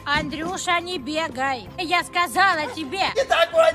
Андрюша, не бегай. Я сказала тебе. Не так,